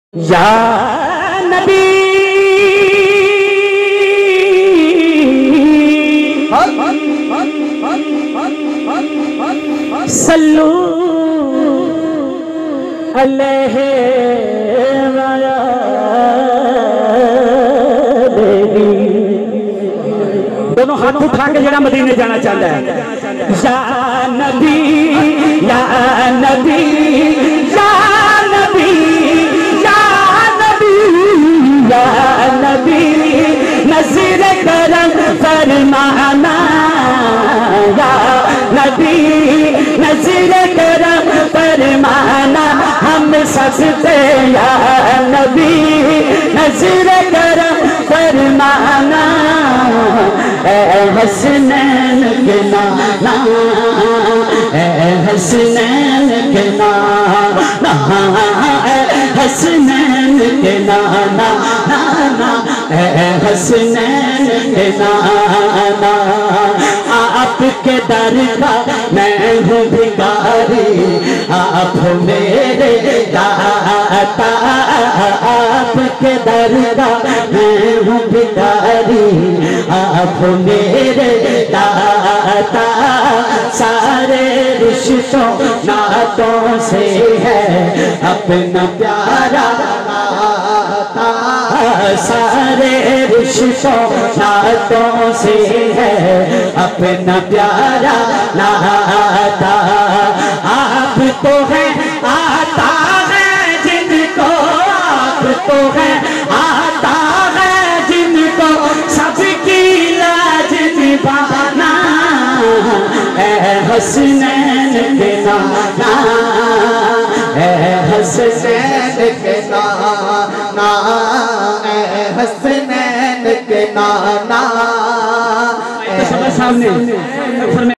या नबी सल्लू अलैहि वाला बेबी। दोनों हाथ उठा के जरा मदीने जाना चाहता है। या नबी या नबी या नबी या नबी या नबी नज़ीर करम फरमाना। या नबी नज़ीर करम फरमाना हम सबसे। या नबी नज़ीर करम फरमाना हसनैन के नाना हसनैन के नाना हसनैन के नाना नाना हसनैन के नाना। आपके दर का मैं हूँ भिखारी आप मेरे दाता। आपके दर का मैं हूँ भिखारी आप मेरे दाता। सारे रिश्तों नातों से है अपना प्यारा नाता। सारे रिश्तों नातों से है अपना प्यारा नाता। आप तो है आता है जिनको आप तो है आता है जिनको सबकी लाज निभाना। हसनैन के नाना हसनैन के नाना हसनैन के नाना। सामने